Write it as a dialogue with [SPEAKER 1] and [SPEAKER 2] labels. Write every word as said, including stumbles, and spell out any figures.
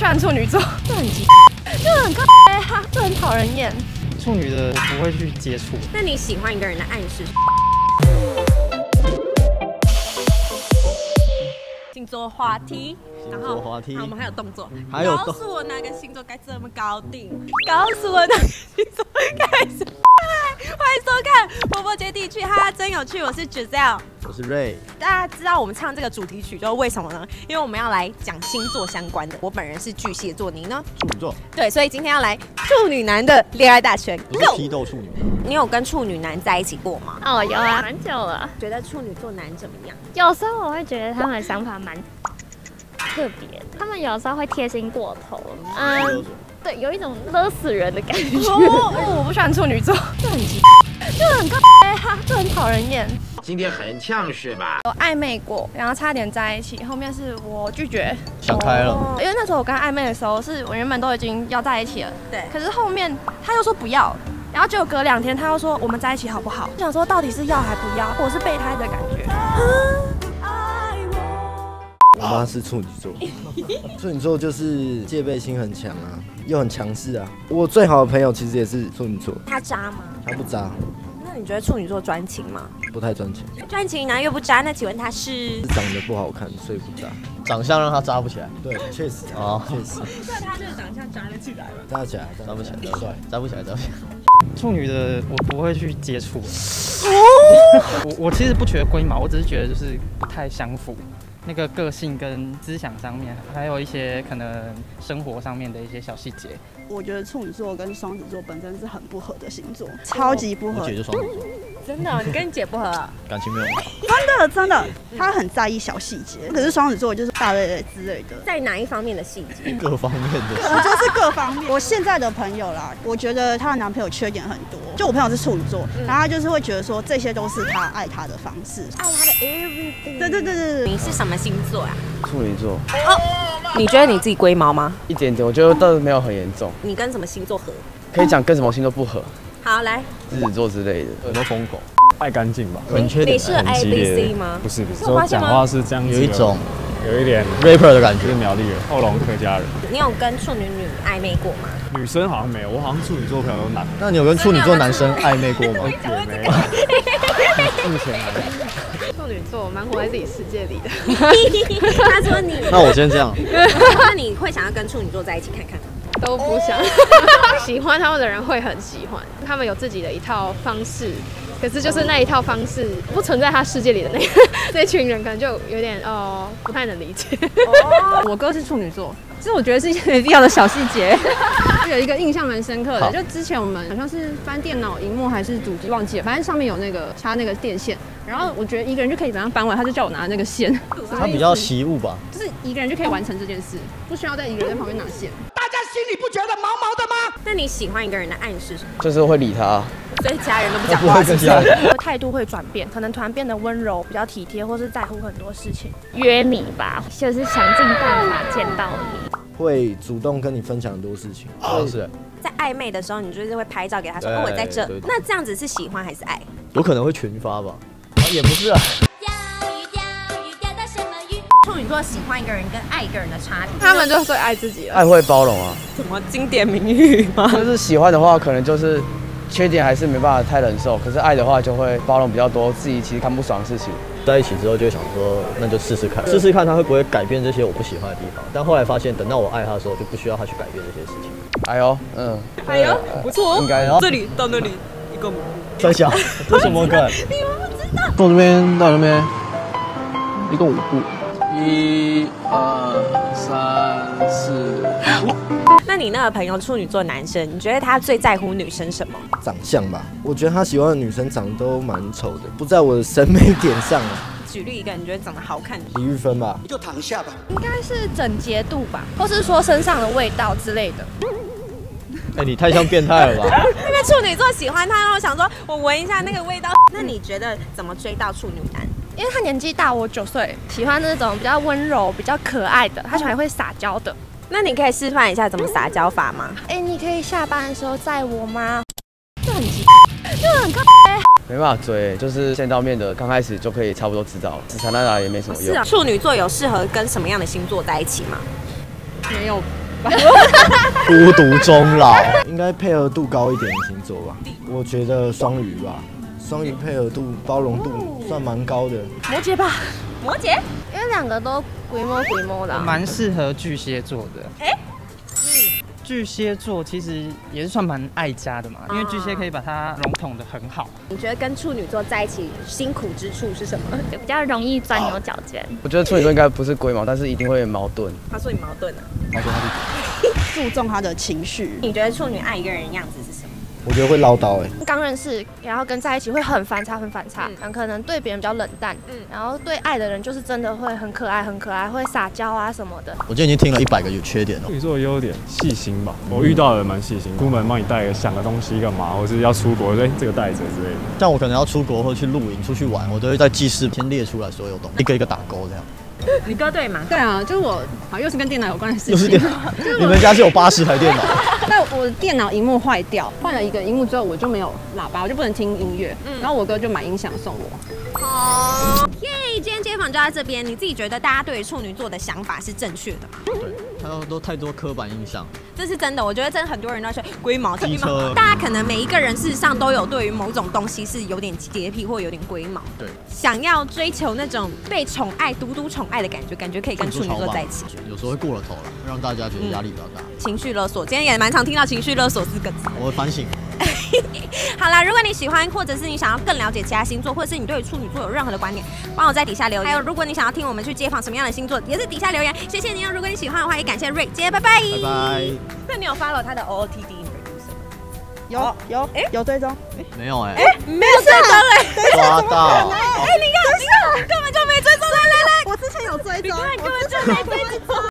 [SPEAKER 1] 喜欢处女座，就很急，就很靠哈，就很讨人厌。
[SPEAKER 2] 处女的我不会去接触。
[SPEAKER 3] 那你喜欢一个人的暗示？星座话题，然后
[SPEAKER 4] 话题，
[SPEAKER 3] 好，我们还有动作，
[SPEAKER 4] 还有
[SPEAKER 3] 告诉我哪个星座该怎么搞定？告诉我哪个星座该怎么？欢迎收看《波波接地气》，哈哈，真有趣！我是 Giselle，
[SPEAKER 4] 我是 Ray。
[SPEAKER 3] 大家知道我们唱这个主题曲就是为什么呢？因为我们要来讲星座相关的。我本人是巨蟹座，你呢？
[SPEAKER 4] 处女座。
[SPEAKER 3] 对，所以今天要来处女男的恋爱大全。
[SPEAKER 4] 不是批斗处女。
[SPEAKER 3] 你有跟处女男在一起过吗？
[SPEAKER 1] 哦，有啊，蛮久了。
[SPEAKER 3] 觉得处女座男怎么样？
[SPEAKER 1] 有时候我会觉得他们的想法蛮特别的，他们有时候会贴心过头。嗯，对，有一种勒死人的感觉。哦，我不喜欢处女座，就很急，就很靠哈，就很讨人厌。
[SPEAKER 5] 今天很呛是吧？
[SPEAKER 1] 有暧昧过，然后差点在一起，后面是我拒绝，
[SPEAKER 4] 想开了。
[SPEAKER 1] 哦、因为那时候我跟暧昧的时候，是我原本都已经要在一起了，
[SPEAKER 3] 对。可
[SPEAKER 1] 是后面他又说不要，然后结果隔两天他又说我们在一起好不好？我想说到底是要还不要，我是备胎的感觉。
[SPEAKER 4] 我妈是处女座，处女座就是戒备心很强啊，又很强势啊。我最好的朋友其实也是处女座，
[SPEAKER 3] 他渣吗？
[SPEAKER 4] 他不渣。
[SPEAKER 3] 那你觉得处女座专情吗？
[SPEAKER 4] 不太专情。
[SPEAKER 3] 专情男又不渣，那请问他是？
[SPEAKER 4] 长得不好看，所以不渣。
[SPEAKER 6] 长相让他扎不起来。
[SPEAKER 4] 对，确实
[SPEAKER 6] 哦，
[SPEAKER 4] 确实。
[SPEAKER 3] 那他这个长相扎得起来吗？
[SPEAKER 4] 扎得起来，
[SPEAKER 6] 扎不起来，
[SPEAKER 4] 帅，
[SPEAKER 6] 扎不起来，扎不起来。
[SPEAKER 2] 处女的我不会去接触。我我其实不觉得龟毛，我只是觉得就是不太相符。那个个性跟思想上面，还有一些可能生活上面的一些小细节。
[SPEAKER 7] 我觉得处女座跟双子座本身是很不合的星座，超级不合。
[SPEAKER 4] 我姐就双子座。
[SPEAKER 3] 真的、哦，你跟你姐不合？
[SPEAKER 4] 感情没有。
[SPEAKER 7] 真的真的，他很在意小细节，可是双子座就是大咧咧之类的。
[SPEAKER 3] 在哪一方面的细节？
[SPEAKER 4] 各方面的。
[SPEAKER 7] 我就是各方面。我现在的朋友啦，我觉得她的男朋友缺点很多。就我朋友是处女座，嗯、然后他就是会觉得说这些都是他爱她的方式，
[SPEAKER 3] 爱他的 everything。
[SPEAKER 7] 对对对对对。
[SPEAKER 3] 你是什么星座啊？
[SPEAKER 6] 处女座。
[SPEAKER 3] 哦，你觉得你自己龟毛吗？
[SPEAKER 6] 一点点，我觉得倒是没有很严重。
[SPEAKER 3] 你跟什么星座合？
[SPEAKER 6] 可以讲跟什么星座不合？
[SPEAKER 3] 好，来。
[SPEAKER 6] 狮子座之类的。
[SPEAKER 4] 很多疯狗。
[SPEAKER 8] 爱干净吧，
[SPEAKER 3] 很缺点，你是 A B C 吗？
[SPEAKER 8] 不是不是，说讲话是这样子，
[SPEAKER 4] 有一种
[SPEAKER 8] 有一点
[SPEAKER 4] rapper 的感觉，
[SPEAKER 8] 是苗栗人，后龙客家人。
[SPEAKER 3] 你有跟处女女暧昧过吗？
[SPEAKER 8] 女生好像没有，我好像处女座朋友都男。
[SPEAKER 4] 那你有跟处女座男生暧昧过吗？
[SPEAKER 8] 也没有。目前还没有。
[SPEAKER 9] 处女座蛮活在自己世界里的。
[SPEAKER 3] 他说你，
[SPEAKER 4] 那我先这样。
[SPEAKER 3] 那你会想要跟处女座在一起看看吗？
[SPEAKER 9] 都不想。喜欢他们的人会很喜欢，他们有自己的一套方式。可是就是那一套方式不存在他世界里的那那群人，可能就有点哦不太能理解。
[SPEAKER 10] 哦，我哥是处女座，其实我觉得是一些没必要的小细节。有一个印象蛮深刻的，就之前我们好像是翻电脑荧幕还是主机忘记了，反正上面有那个插那个电线，然后我觉得一个人就可以把它翻完，他就叫我拿那个线。
[SPEAKER 4] 他比较习物吧，
[SPEAKER 10] 就是一个人就可以完成这件事，不需要再一个人在旁边拿线。
[SPEAKER 5] 大家心里不觉得毛毛的吗？
[SPEAKER 3] 那你喜欢一个人的暗示什么？
[SPEAKER 6] 就是会理他。
[SPEAKER 3] 所以其他人都不讲话，
[SPEAKER 4] 是不是？
[SPEAKER 1] 态度会转变，可能突然变得温柔、比较体贴，或是在乎很多事情。
[SPEAKER 11] 约你吧，就是想尽办法见到你。
[SPEAKER 4] 会主动跟你分享很多事情。
[SPEAKER 6] 哦，是。
[SPEAKER 3] 在暧昧的时候，你就是会拍照给他说：“哦，我在这。”那这样子是喜欢还是爱？
[SPEAKER 4] 有可能会群发吧，也不是啊。
[SPEAKER 3] 处女座喜欢一个人跟爱一个人的差别，
[SPEAKER 9] 他们就最爱自己了。
[SPEAKER 6] 爱会包容啊。
[SPEAKER 3] 什么经典名语吗？
[SPEAKER 6] 就是喜欢的话，可能就是缺点还是没办法太忍受，可是爱的话就会包容比较多自己其实看不爽的事情。
[SPEAKER 4] 在一起之后就会想说，那就试试看，试试看他会不会改变这些我不喜欢的地方。但后来发现，等到我爱他的时候，就不需要他去改变这些事情。
[SPEAKER 6] 哎呦，嗯，
[SPEAKER 3] 哎呦，不错，
[SPEAKER 6] 应该
[SPEAKER 3] 这里到那里一个
[SPEAKER 4] 三小，这什么梗？
[SPEAKER 3] 你们不知道？
[SPEAKER 6] 从这边到那边，一共五步。一、
[SPEAKER 12] 二、三、四。
[SPEAKER 3] 那你那个朋友处女座男生，你觉得他最在乎女生什么？
[SPEAKER 4] 长相吧，我觉得他喜欢的女生长得都蛮丑的，不在我的审美点上啊。
[SPEAKER 3] 举例一个你觉得长得好看的，
[SPEAKER 4] 李玉芬吧，
[SPEAKER 5] 你就躺下吧。
[SPEAKER 1] 应该是整洁度吧，或是说身上的味道之类的。
[SPEAKER 4] 哎、欸，你太像变态了吧？
[SPEAKER 3] 因为处女座喜欢他，然后想说我闻一下那个味道。那你觉得怎么追到处女男？
[SPEAKER 1] 因为他年纪大我九岁，喜欢那种比较温柔、比较可爱的，他喜欢会撒娇的。
[SPEAKER 3] 那你可以示范一下怎么撒娇法吗？
[SPEAKER 1] 哎、欸，你可以下班的时候载我吗？就很急，就很靠。
[SPEAKER 6] 没办法追，就是见到面的刚开始就可以差不多知道，死缠烂打也没什么用。
[SPEAKER 3] 是啊，处女座有适合跟什么样的星座在一起吗？
[SPEAKER 10] 没有吧。
[SPEAKER 8] 孤独终老，
[SPEAKER 4] 应该配合度高一点的星座吧？我觉得双鱼吧，双鱼配合度、包容度算蛮高的。
[SPEAKER 3] 摩羯吧，摩羯，
[SPEAKER 1] 因为两个都鬼摸鬼摸的，
[SPEAKER 2] 蛮适合巨蟹座的。
[SPEAKER 3] 哎、欸。
[SPEAKER 2] 巨蟹座其实也是算蛮爱家的嘛，因为巨蟹可以把它笼统的很好。
[SPEAKER 3] 你觉得跟处女座在一起辛苦之处是什么？
[SPEAKER 1] 比较容易钻牛角尖。
[SPEAKER 6] 我觉得处女座应该不是龟毛，但是一定会矛盾。
[SPEAKER 3] 他说你矛盾啊？
[SPEAKER 6] 矛盾他
[SPEAKER 7] 是注重他的情绪。
[SPEAKER 3] 你觉得处女爱一个人的样子是什么？
[SPEAKER 4] 我觉得会唠叨哎、
[SPEAKER 13] 欸，刚认识，然後跟在一起會很反差，很反差。嗯，可能對別人比較冷淡，嗯，然後對愛的人就是真的會很可愛，很可愛，會撒嬌啊什麼的。
[SPEAKER 8] 我今天已經聽了一百個有缺點了。
[SPEAKER 14] 處女座的優點細心吧，我遇到的人蠻細心，出門幫你帶個想個東西幹嘛，或是要出國，哎，這個帶着之類的。
[SPEAKER 8] 像我可能要出國或者去露營、出去玩，我都會在記事先列出來所有東西，一個一個打勾這樣。
[SPEAKER 3] 你哥对吗？
[SPEAKER 10] 对啊，就是我，好又是跟电脑有关的事情。
[SPEAKER 8] 又是电脑，你们家是有八十台电脑？
[SPEAKER 10] 但我的电脑荧幕坏掉，换了一个荧幕之后，我就没有喇叭，我就不能听音乐。嗯，然后我哥就买音响送我。
[SPEAKER 3] 哦，耶！今天街访就在这边，你自己觉得大家对于处女座的想法是正确的吗？
[SPEAKER 8] 对，还有都太多刻板印象。
[SPEAKER 3] 这是真的，我觉得真的很多人都说龟毛，龟毛。大家可能每一个人事实上都有对于某种东西是有点洁癖或有点龟毛。
[SPEAKER 8] 对，
[SPEAKER 3] 想要追求那种被宠爱、独独宠爱的感觉，感觉可以跟处女座在一起。
[SPEAKER 8] 有时候会过了头了，让大家觉得压力比较大。
[SPEAKER 3] 嗯、情绪勒索，今天也蛮常听到情绪勒索四个字。
[SPEAKER 8] 我会反省。
[SPEAKER 3] 好啦，如果你喜欢，或者是你想要更了解其他星座，或者是你对于处女座有任何的观点，帮我在底下留言。还有，如果你想要听我们去街访什么样的星座，也是底下留言。谢谢你哦！如果你喜欢的话，也感谢瑞姐，拜拜。
[SPEAKER 8] 拜拜。
[SPEAKER 3] 那你有 follow 他的 O O T D producer 吗？
[SPEAKER 7] 有有哎、欸、有追踪？
[SPEAKER 8] 没有哎、
[SPEAKER 3] 欸，哎、欸、没有追踪哎，
[SPEAKER 8] 抓到！
[SPEAKER 3] 哎、欸、你看你看，根本就没追踪，来来来，
[SPEAKER 7] 我之前有追踪，
[SPEAKER 3] 你根本就没追踪。